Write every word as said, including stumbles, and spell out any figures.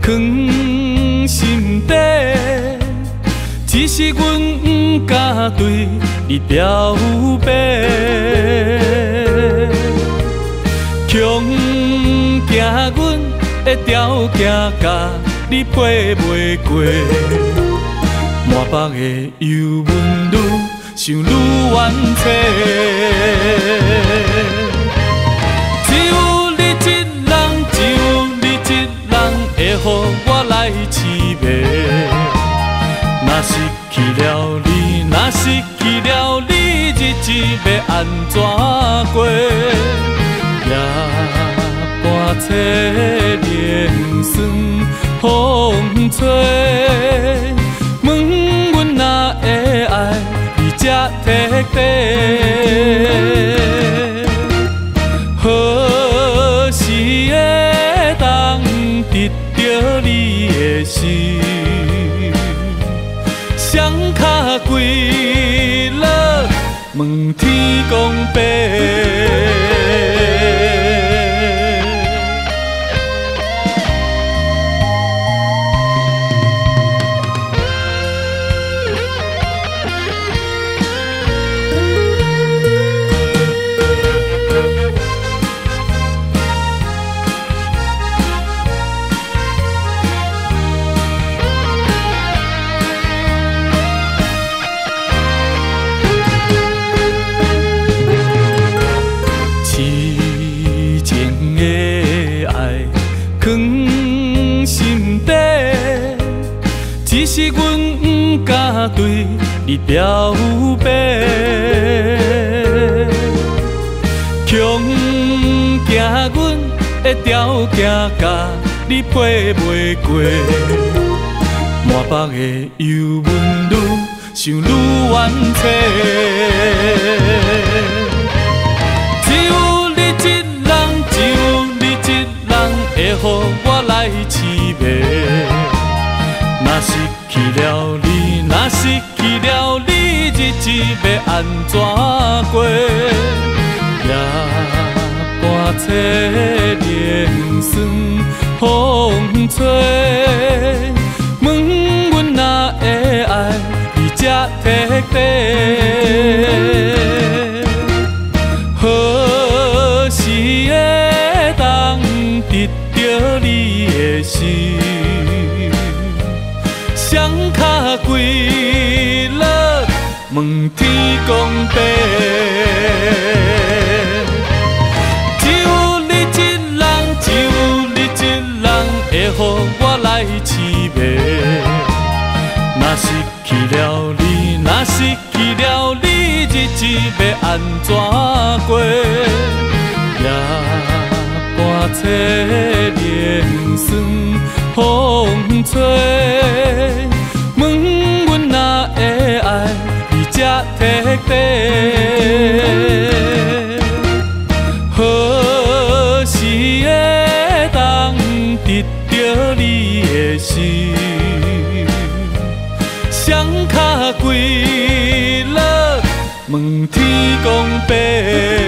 藏心底，只是阮不敢对你表白。强行阮的条件，甲你配袂过。满腹的忧闷愈想愈怨切。只有你一人，只有你一人会予我来凄迷。若失去了你，若失去了你，日子要安怎过？夜半摕莲霜风吹，问阮哪会爱你这彻底？何时会当得到你的心？双脚跪落，问天公伯。只是阮不敢对你表白，强行阮的条件，甲你配袂过。满腹的忧闷愈想愈怨切。只有你一人，只有你一人会予我来凄迷。若失去了你，若失去了你，日子要安怎过？夜半摕莲霜风吹，问阮哪会爱你这彻底？何时会当得到你的心？双脚跪落，问天公伯。只有你一人，只有你一人会予我来凄迷。若失去了你，若失去了你，日子要安怎过？夜半摕莲霜风吹。问阮哪会爱你这彻底？何时会当得到你的心？双脚跪落，问天公伯。